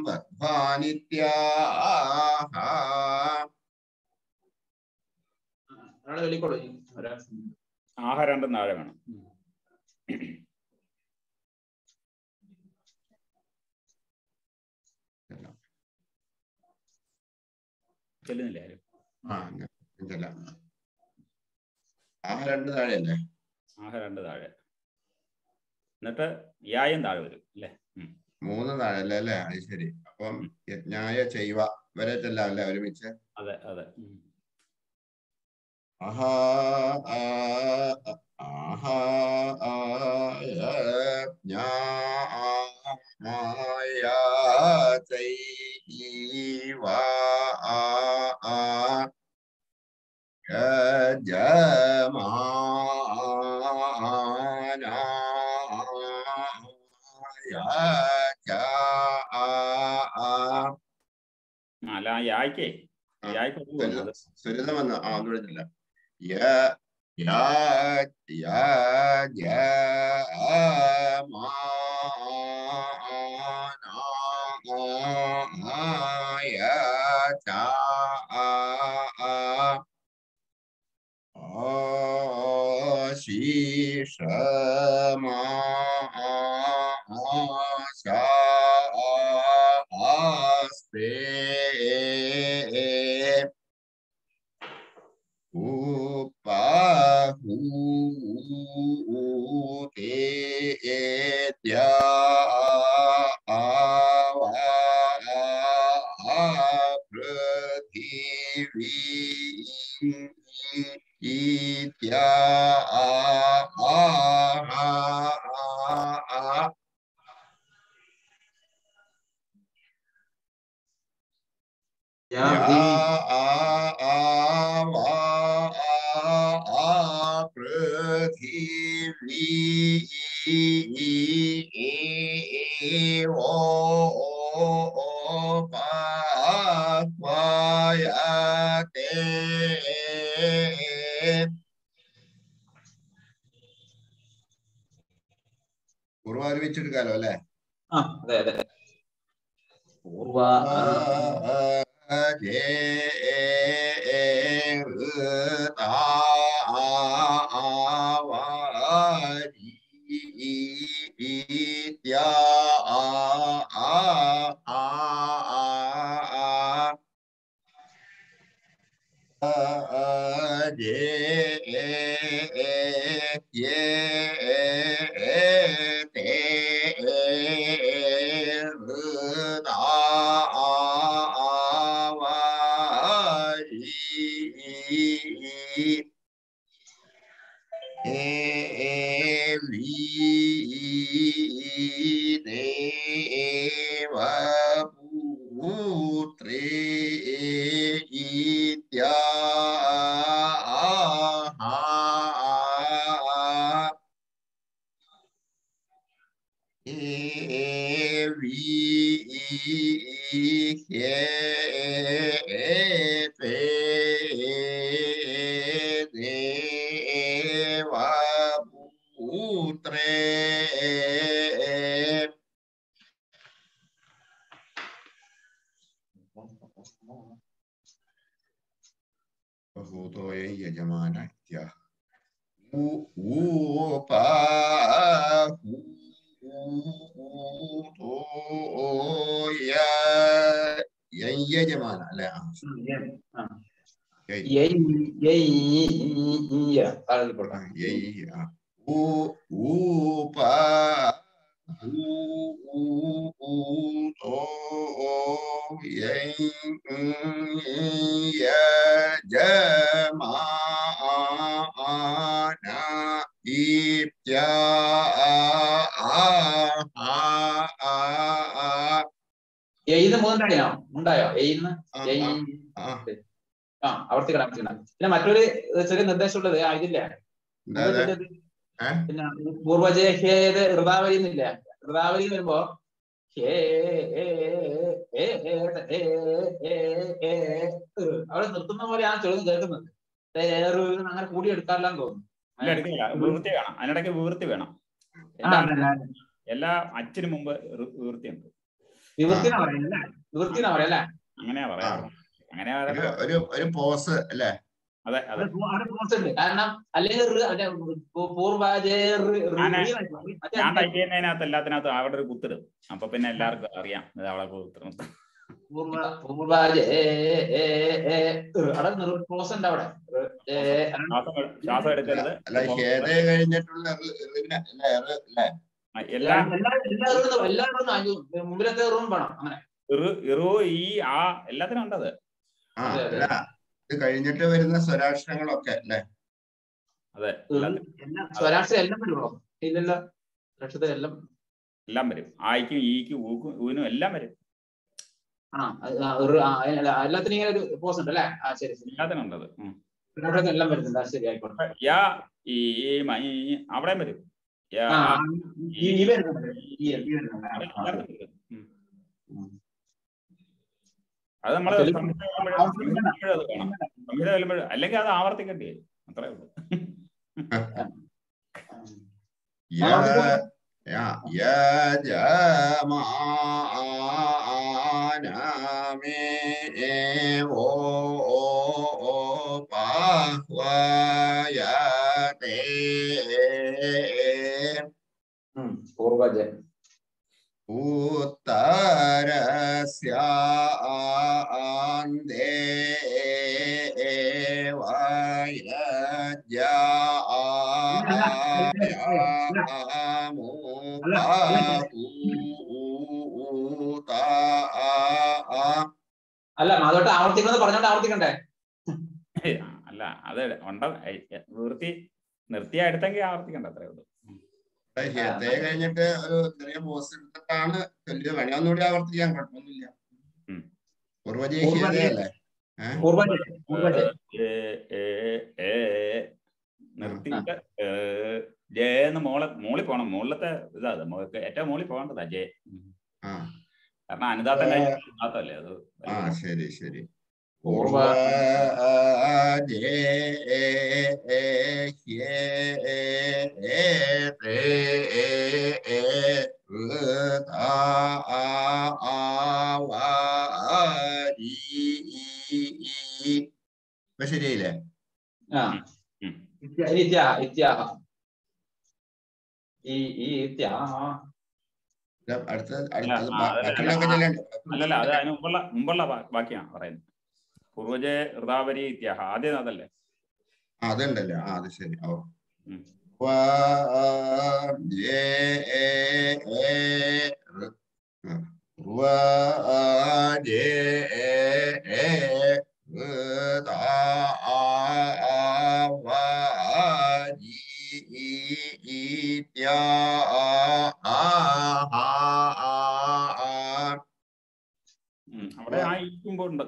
വധ്വാനിത്യാഹ. ആഹ രണ്ടും താഴെ വേണം. ചെല്ലുന്നില്ല ആരും. ആഹ രണ്ട് താഴെയല്ലേ? ആഹ രണ്ട് താഴെ. എന്നിട്ട് യായും താഴെ വരും അല്ലേ? 3 താഴെ അല്ലേ? അത് ശരി. അപ്പം യജ്ഞായ ചെയ്വ വരെ ചെല്ലാം അല്ലേ ഒരുമിച്ച്? അതെ അതെ. ആഹാ ആഹാ ജ്ഞായ ചെയ്വ അല്ല യായ്ക്കേ സുരിതം വന്ന ഒന്നുമില്ല. പൂർവാരുവിച്ചെടുക്കാലോ അല്ലെ? അതെ അതെ. യജമാന യജമാന അല്ലെ? എയ്ന്ന് മൂന്നുണ്ടായോ ഉണ്ടായോ എയ്ന്ന് ആവർത്തിക്കണം. പിന്നെ മറ്റൊരു ചെറിയ നിർദ്ദേശമുള്ളത് ഇതില്ല പിന്നെ പൂർവജേത് ഹൃദാവലി എന്നില്ല. ഹൃദാവലി വരുമ്പോ അവിടെ നിർത്തുന്ന പോലെയാണ് ചെറുതും കേൾക്കുന്നത്. അങ്ങനെ കൂടി എടുക്കാറില്ലാന്ന് തോന്നുന്നു. വിവൃത്തി വേണം, അതിനിടയ്ക്ക് വിവൃത്തി വേണം. എല്ലാ അച്ഛനും മുമ്പ് വിവൃത്തിയുണ്ട്. വിവൃത്തിനാ പറയല്ലേ? വിവൃത്തിനാ പറയല്ലേ? അങ്ങനെയാ പറയാ. അങ്ങനെ ഒരു പോസ് അല്ലേ? അതെ അതെ. കാരണം അല്ലെങ്കിൽ ഞാൻ ടൈപ്പ് ചെയ്യുന്നതിനകത്ത് എല്ലാത്തിനകത്തും അവിടെ ഒരു കുത്തിടും. അപ്പൊ പിന്നെ എല്ലാവർക്കും അറിയാം ഇത് അവിടെ കുത്തിടും. ശ്വാസം എടുക്കരുത്. മുമ്പിലത്തെ റൂം വേണം. അങ്ങനെ എല്ലാത്തിനും ഉണ്ടത്. ഇത് കഴിഞ്ഞിട്ട് വരുന്ന സ്വരാക്ഷരങ്ങളൊക്കെ അല്ലേ? അതെ, സ്വരാക്ഷരം എല്ലാം വരുമോ? ഇല്ലല്ലോ, സ്വരാക്ഷരത്തിൽ എല്ലാം വരും. ആയിക്കും ഈക്കും ഊക്കും ഊനും എല്ലാം വരും. എല്ലാത്തിനും ഇങ്ങനെ ഒരു പോസ് ഉണ്ട് അല്ലേ? ശരി, എല്ലാത്തിനും ഉണ്ടത്. എല്ലാം വരുന്നുണ്ട്. ശരി, ആയിക്കോട്ടെ. അവിടെ വരും. അത് നമ്മള് സംഹിത വരുമ്പോഴും അല്ലെങ്കിൽ അത് ആവർത്തിക്കേണ്ടി വരും. അത്രേ ഉള്ളൂ. പൂർവജ ഉത്തരസ്യാന്തേ അല്ല മാധവട്ട് ആവർത്തിക്കണമെന്ന് പറഞ്ഞോണ്ട് ആവർത്തിക്കണ്ടേ? അല്ല, അത് വൃത്തി നിർത്തിയാ എടുത്തെങ്കിൽ ആവർത്തിക്കണ്ട, അത്രേ ഉള്ളൂ. കഴിഞ്ഞിട്ട് ഒരു ചെറിയ പോസ്റ്റ് എടുത്തിട്ടാണ് ചൊല്ലിയത്. വേണേ ഒന്നുകൂടി ആവർത്തിക്കാൻ കുഴപ്പമൊന്നുമില്ല. പൂർവജേഹിയതയല്ലേ? നിർത്തിയിട്ട് ജയെന്ന് മോളിൽ പോണം. മുകളിലത്തെ ഇതാ ഏറ്റവും മോളിൽ പോകേണ്ടതാ ജയ. കാരണം അനുദാത്തം കഴിഞ്ഞല്ലേ അത്. ശരി ശരി. ശരിയായില്ലേ? അല്ലല്ല, അത് അതിന് മുമ്പുള്ള ബാക്കിയാണ് പറയുന്നത്. പൂർവജേ ഹൃദാവരി ഇത്യാഹ ആദ്യം അതല്ലേ? അതുണ്ടല്ലേ? അത് ശരി. അവിടെ ആയിക്കുമ്പോ ഉണ്ട്.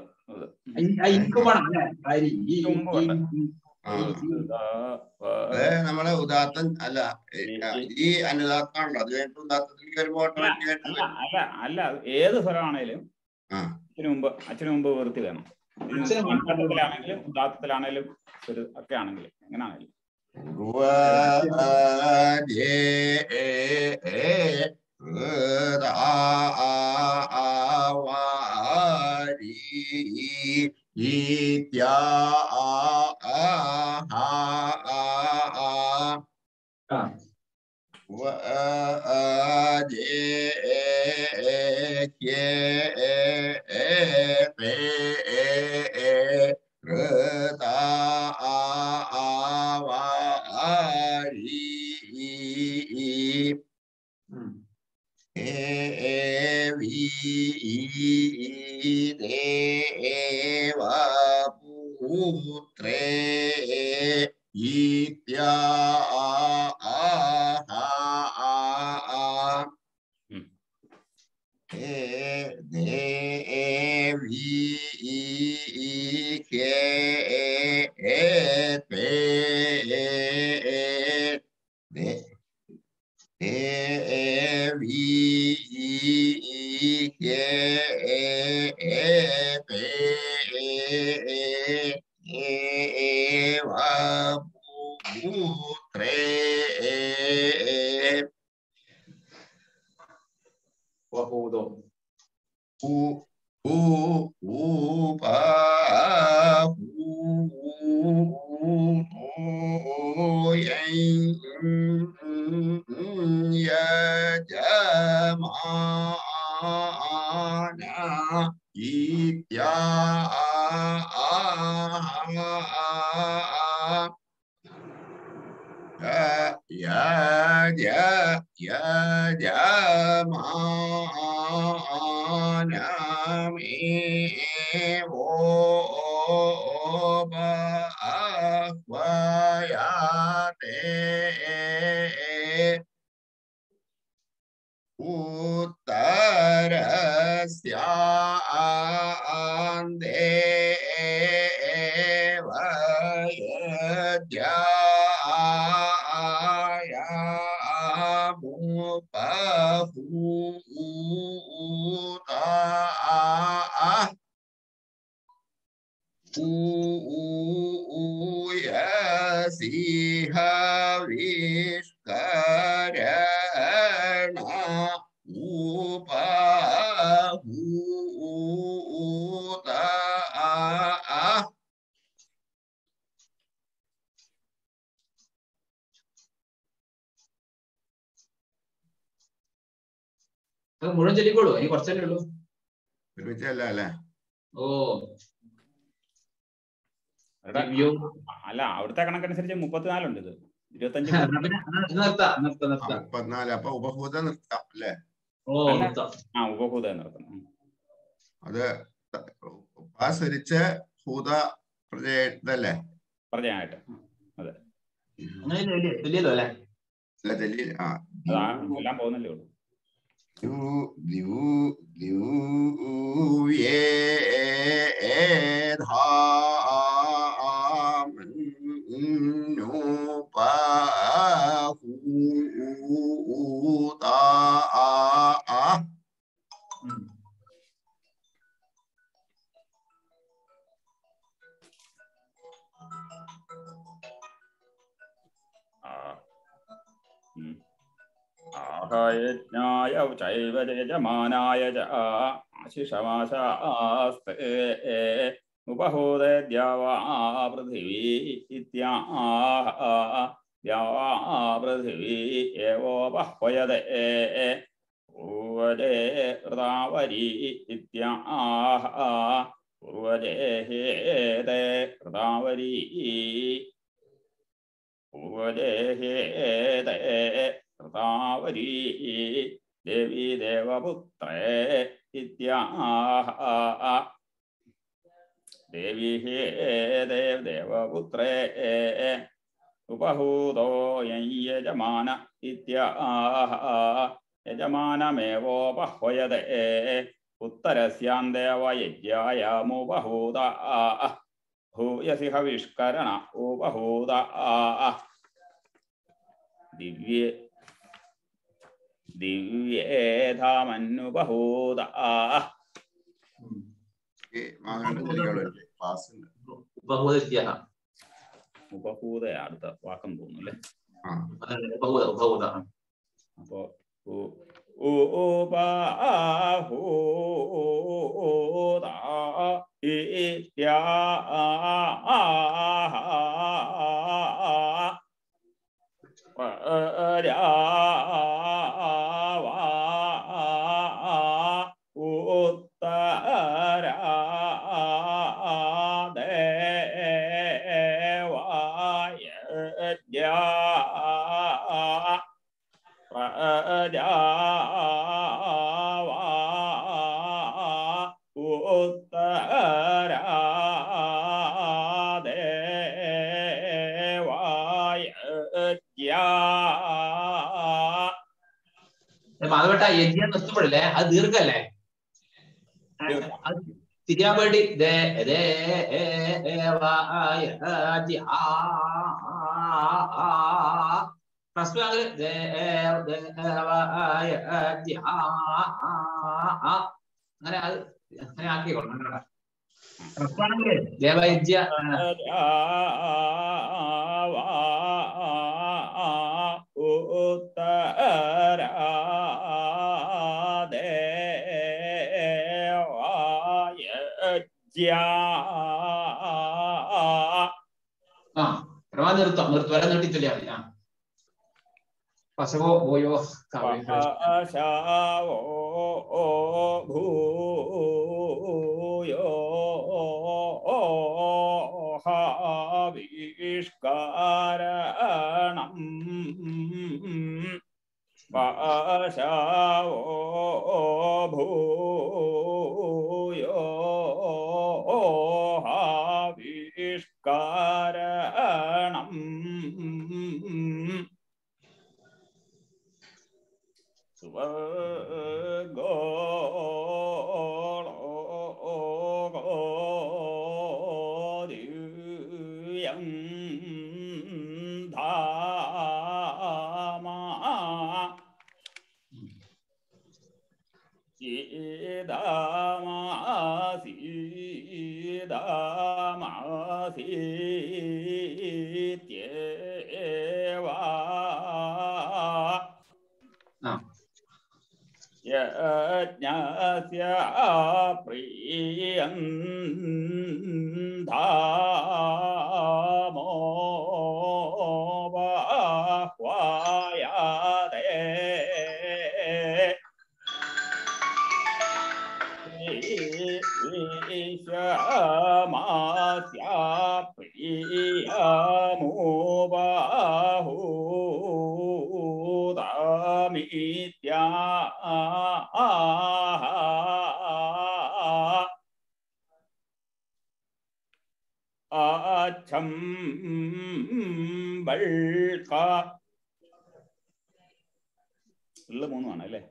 നമ്മളെ ഉദാത്തം അല്ല, ഈ അനുദാത്തമാണല്ലോ. അത് കഴിഞ്ഞിട്ട് ഉദാത്തത്തിലേക്ക് വരുമ്പോ അല്ല, ഏത് സ്വരമാണേലും അച്ഛന് മുമ്പ് വൃത്തി വേണം. അനുദാത്തത്തിലാണെങ്കിലും ഉദാത്തത്തിലാണേലും ഒക്കെ ആണെങ്കിലും എങ്ങനെയാണെങ്കിലും. ദേവപുത്രേ മുഴുവൻ ചൊല്ലിക്കോളൂ, ഇനി കുറച്ചല്ലേ ഉള്ളൂ. ഒരുമിച്ചല്ല അല്ലേ? ഓ അല്ല, അവിടുത്തെ കണക്കനുസരിച്ച് 34 ഉണ്ട്. ഇത് 25 34. അപ്പൊ ഉപഭൂത നിർത്താം അല്ലേ? ഉപഭൂത നിർത്തണം. അത് ഉപാസരിച്ച് ഭൂത പ്രജയല്ലേ? പ്രജയായിട്ട്. അതെ, എല്ലാം പോകുന്നല്ലേ ഉള്ളൂ. ആഹയജ്ഞായ ചൈവ യജമാനായ ച ആശിഷമാശാസ്തേ ഉപഹൂതേ ദ്യാവാ പൃഥിവീ ഇത്യാഹ ദ്യാവാ പൃഥിവീ ഏവോപഹ്വയതേ പൂർവജേ കൃതാവരീ ഇത്യാഹ പൂർവജേ ഹേതേ കൃതാവരീ പൂർവജേ ഹേതേ കൃതാവരീ ദേവീ ദേവപുത്രേ ഇത്യാഹ ദേവീ ഹേ ദേവപുത്രേ ഉപഹൂതോ യജമാന ഇത്യാഹ യജമാനമേവോപഹ്വയതേ ഉത്തരസ്യാം ദേവയജ്ഞായമുപഹൂത ഭൂയസി ഹവിഷ്കരണ ഉപഹൂത ദിവ്യേധാമനുപഹൂത ഉപഹൂത അടുത്ത വാക്കം തോന്നുന്നു അല്ലേ? അപ്പോ മാധവട്ട യജ്ഞം നിർത്തുമ്പോഴല്ലേ അത് ദീർഘല്ലേ? അത് തിരിയാൻ വേണ്ടി അങ്ങനെ അത് അങ്ങനെ ആക്കിക്കോളാം. ദേവയജ്ഞ പ്രവാ നിർത്തം വരെ നീട്ടിത്തില്ലേ മതി. പശവോ പോയോ ഭൂയോ ഹവിഷ്കാരണം പശവോ ഭൂയോ ഹവിഷ്കാരണം യജ്ഞസ്യ പ്രിയന്ധാമോ ബാഹ്വായാതേ ഈശമാസ്യ പ്രിയമോ ബാഹൂതമിത്യാ അച്ചംബൾക ഉള്ള മൂന്നുമാണ് അല്ലേ?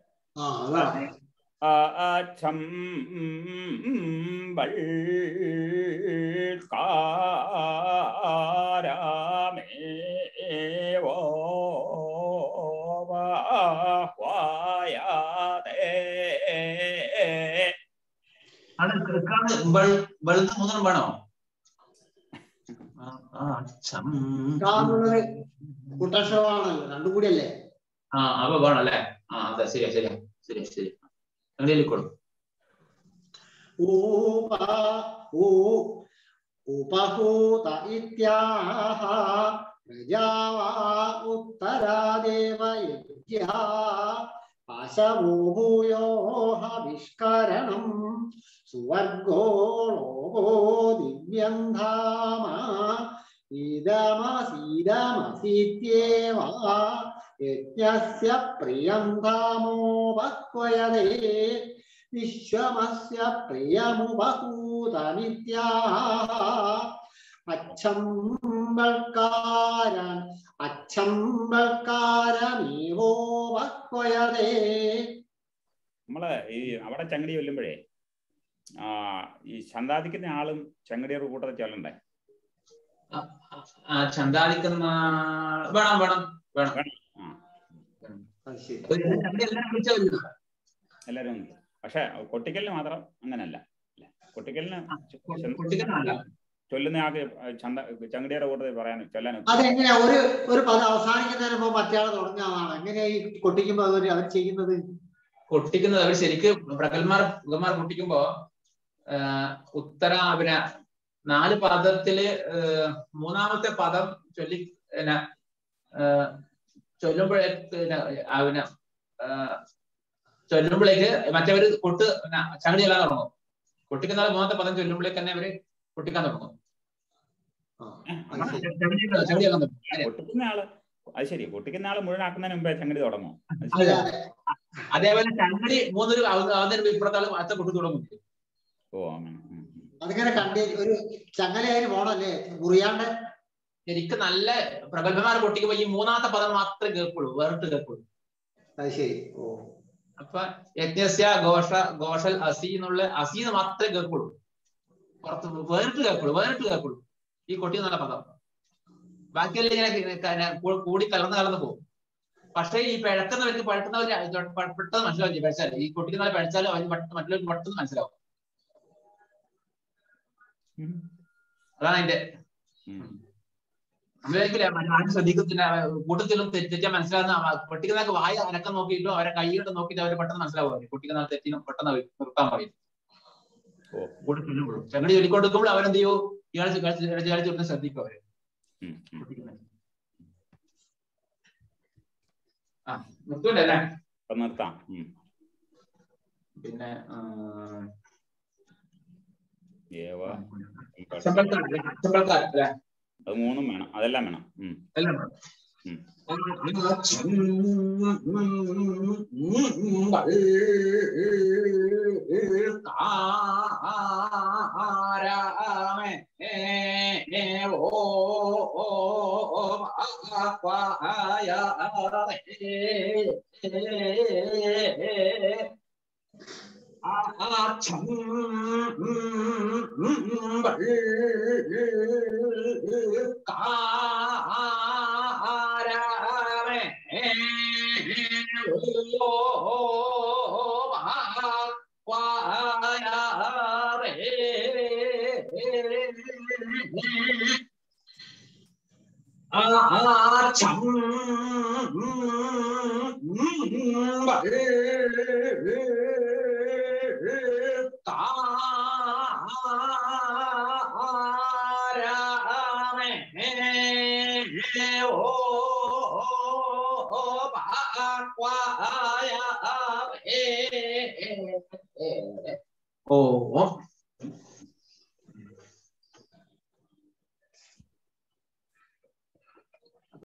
അച്ചംബൾകാരമേവോ ബാഹ്വായാതേ മൂന്നും വേണോ? കുട്ടക്ഷരമാണല്ലോ, രണ്ടും കൂടിയല്ലേ? അപ്പൊ വേണം അല്ലേ? അതെ, ശരിയാ ശരിയാ ശരി ശരി. അങ്ങനെയായിക്കോളും. ഉപഹൂത ഇത്യാഹ പ്രജാവാ ഉത്തരാദേവ യജ്ഞ പശവൂയോ ഹവിഷ്കരണം സുവർഗോ ലോകോ ദിവ്യം ധാമ ഇദമസീദമസീത്യേവ യജ്ഞസ്യ പ്രിയം ധാമോപക്വയതേ വിശ്വമസ്യ പ്രിയമുപഹൂതമിത്യാഹ അച്ചംബൽക്കാരമേവോപക്വയതേ. നമ്മള് ഈ അവിടെ ചങ്ങടി ചൊല്ലുമ്പോഴേ ഈ ചന്താദിക്കുന്ന ആളും ചങ്ങടിയുടെ കൂട്ടത്തിൽ ചൊല്ലണ്ടേ? ചന്താദിക്കുന്ന വേണം വേണം വേണം. എല്ലാരും പക്ഷെ കൊട്ടിക്കലിന് മാത്രം അങ്ങനല്ല. കൊട്ടിക്കലിന് ചൊല്ലുന്ന ആൾക്ക് ചങ്ങടിയുടെ കൂട്ടത്തിൽ പറയാൻ ചൊല്ലാൻ. അതെങ്ങനെയാ ഒരു പദം അവസാനിക്കുന്നതിന് മുമ്പ് മറ്റേയാൾ തുടങ്ങാനാണ് എങ്ങനെയാ ഈ കൊട്ടിക്കുമ്പോ അവർ ചെയ്യുന്നത്? കൊട്ടിക്കുന്നത് അവർ ശരിക്കും പ്രഗത്മാർ കൊട്ടിക്കുമ്പോ ഉത്തരാവിന 4 പദത്തില് മൂന്നാമത്തെ പദം ചൊല്ലുമ്പോഴേക്ക് മറ്റവര് ചങ്ങടി ചെല്ലാൻ തുടങ്ങും. കൊട്ടിക്കുന്ന ആൾ മൂന്നാമത്തെ പദം ചൊല്ലുമ്പോഴേക്ക് തന്നെ അവര് കൊട്ടിക്കാൻ തുടങ്ങും. കൊട്ടിക്കുന്ന ആള് അത് ശരി, കൊട്ടിക്കുന്ന ആള് മുഴുവനാക്കുന്നതിന് മുമ്പേ ചങ്ങടി തുടങ്ങും. അതേപോലെ ചങ്ങടി 3 അവതരം ഇപ്പുറത്താൾ അത്ത കൊട്ടി തുടങ്ങും. ഓ അങ്ങനെ. അതിങ്ങനെ ഒരു ചങ്ങലയായി പോണല്ലേ മുറിയാണ്ട്? ശരിക്കും നല്ല പ്രഗത്ഭന്മാരെ കൊട്ടിക്കുമ്പോ ഈ മൂന്നാമത്തെ പദം മാത്രമേ കേൾക്കുള്ളൂ, വേറിട്ട് കേൾക്കുള്ളൂ. അത് ശരി. ഓ അപ്പൊ യജ്ഞസ്യ ഘോഷൽ അസി എന്നുള്ള അസീന്ന് മാത്രമേ കേൾക്കുള്ളൂ, പുറത്ത് വേറിട്ട് കേൾക്കുള്ളൂ ഈ കൊട്ടി എന്നുള്ള പദം. ബാക്കിയെല്ലാം ഇങ്ങനെ കൂടി കലർന്ന് പോകും. പക്ഷേ ഈ പിഴക്കുന്നവർക്ക് പെട്ടെന്ന് മനസ്സിലാവും. പഠിച്ചാൽ ഈ കുട്ടിക്ക് നാളെ പഠിച്ചാലും അവന് മറ്റുള്ളവർക്ക് പെട്ടെന്ന് മനസ്സിലാവും. അതാണ് അതിന്റെ നമ്മളാരും ശ്രദ്ധിക്കത്തില്ല. കൂട്ടത്തിലും തെറ്റാൻ മനസ്സിലാകുന്ന കുട്ടിക്ക് വായ അനക്കം നോക്കിയിട്ടും അവരെ കൈയിട്ട് നോക്കിയിട്ട് അവര് പെട്ടെന്ന് മനസ്സിലാവും. കുട്ടിക്ക് നാളെ തെറ്റിനും പെട്ടെന്ന് നിർത്താൻ പറയും. കൂട്ടത്തിലും ചങ്ങടി ചൊല്ലിക്കൊടുക്കുമ്പോൾ അവരെന്ത് ചെയ്യൂ, ഇയാൾ ചുറ്റും ശ്രദ്ധിക്കും അവര്. നിർത്തൂല്ലേ? നിർത്താം. പിന്നെ അത് മൂന്നും വേണം, അതെല്ലാം വേണം.